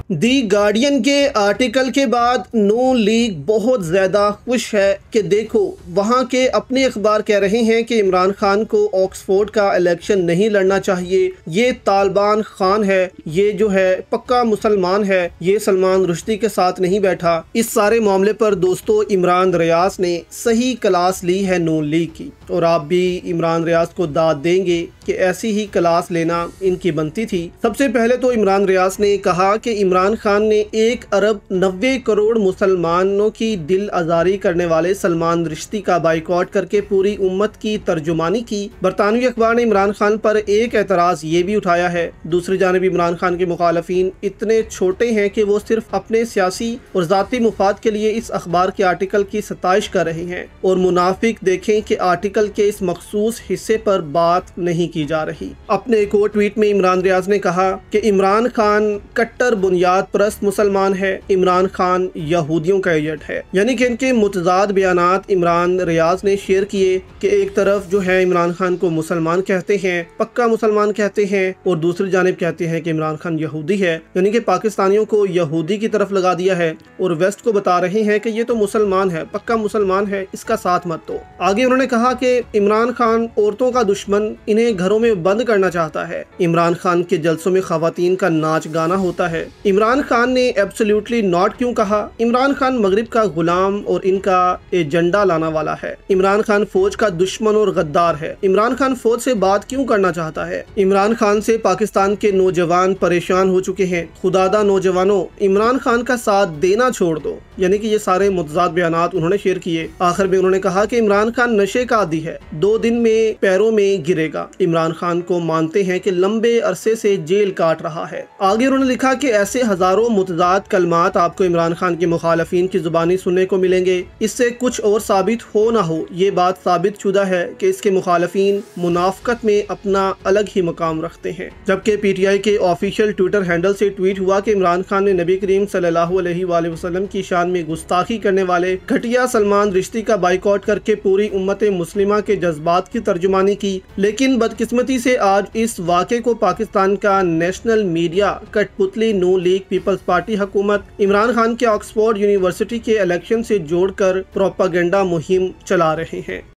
دی guardian کے article کے بعد نون لیگ بہت زیادہ خوش ہے کہ دیکھو وہاں کے اپنے اخبار کہہ رہے ہیں کہ عمران خان کو آکسفورڈ کا الیکشن نہیں لڑنا چاہیے، یہ طالبان خان ہے، یہ جو ہے پکا مسلمان ہے، یہ سلمان رشدی کے ساتھ نہیں بیٹھا۔ اس سارے معاملے پر دوستو عمران ریاض نے صحیح کلاس لی ہے نون لیگ کی، اور آپ بھی عمران ریاض کو داد دیں گے کہ ایسی ہی کلاس لینا ان کی بنتی تھی۔ سب سے پہلے تو عمران ریاض نے کہا کہ عمران خان نے 1.90 ارب مسلمانوں کی دل آزاری کرنے والے سلمان رشدی کا بائیکاٹ کر کے پوری امت کی ترجمانی کی۔ برطانوی اخبار نے عمران خان پر ایک اعتراض یہ بھی اٹھایا ہے، دوسری جانب عمران خان کے مخالفین اتنے چھوٹے ہیں کہ وہ صرف اپنے سیاسی اور ذاتی مفاد کے لیے اس اخبار کے آرٹیکل کی ستائش کر رہے ہیں، اور منافق دیکھیں کہ آرٹیکل کے اس مخصوص حصے پر بات نہیں کی جا رہی۔ اپنے ایک اور ٹویٹ میں عمران ریاض نے کہا کہ عمران خان کٹر بنیاد پرست مسلمان ہے، عمران خان یہودیوں کا ایجنٹ ہے، یعنی کہ ان کے متضاد بیانات عمران ریاض نے شیئر کیے کہ ایک طرف جو ہے عمران خان کو مسلمان کہتے ہیں، پکا مسلمان کہتے ہیں، اور دوسری جانب کہتے ہیں کہ عمران خان یہودی ہے، یعنی کہ پاکستانیوں کو یہودی کی طرف لگا دیا ہے اور ویسٹ کو بتا رہے ہیں کہ یہ تو مسلمان ہے، پکا مسلمان ہے، اس کا ساتھ مت دو۔ آگے انہوں نے کہا کہ عمران خان عورتوں کا دشمن، انہیں گھروں میں بند کرنا چاہتا ہے، عمران خان کے جلسوں میں خواتین کا ناچ گانا ہوتا ہے۔ عمران خان نے ایبسلیوٹلی ناٹ کیوں کہا؟ عمران خان مغرب کا غلام اور ان کا ایجنڈا لانا والا ہے۔ عمران خان فوج کا دشمن اور غدار ہے۔ عمران خان فوج سے بات کیوں کرنا چاہتا ہے؟ عمران خان سے پاکستان کے نوجوان پریشان ہو چکے ہیں، خدادہ نوجوانوں عمران خان کا ساتھ دینا چھوڑ دو، یعنی کہ یہ سارے متضاد بیانات انہوں نے شیئر کیے۔ آخر میں انہوں نے کہا کہ عمران خان نشے کا عادی ہے، 2 دن میں پیروں میں گرے گا۔ عمران خان کو مانتے ہیں کہ لمبے عرصے سے جیل کاٹ رہا ہے۔ آگے انہوں نے لکھا کہ ایسے ہزاروں متضاد کلمات آپ کو عمران خان کے مخالفین کی زبانی سننے کو ملیں گے، اس سے کچھ اور ثابت ہو نہ ہو یہ بات ثابت شدہ ہے کہ اس کے مخالفین منافقت میں اپنا الگ ہی مقام رکھتے ہیں۔ جبکہ پی ٹی آئی کے آفیشیل ٹویٹر ہینڈل سے ٹویٹ ہوا کہ عمران خان نے نبی کریم صلی اللہ علیہ وآلہ وسلم کی شان میں گستاخی کرنے والے گھٹیا سلمان رشدی کا بائیکاٹ کر کے پوری امت مسلمہ کے جذبات کی ترجمانی کی، لیکن بدقسمتی سے آج اس واقعے کو پاکستان کا نیشنل میڈیا کٹ پتلی نون لیگ پیپلز پارٹی حکومت عمران خان کے آکسفورڈ یونیورسٹی کے الیکشن سے جوڑ کر پروپیگنڈا مہم چلا رہے ہیں۔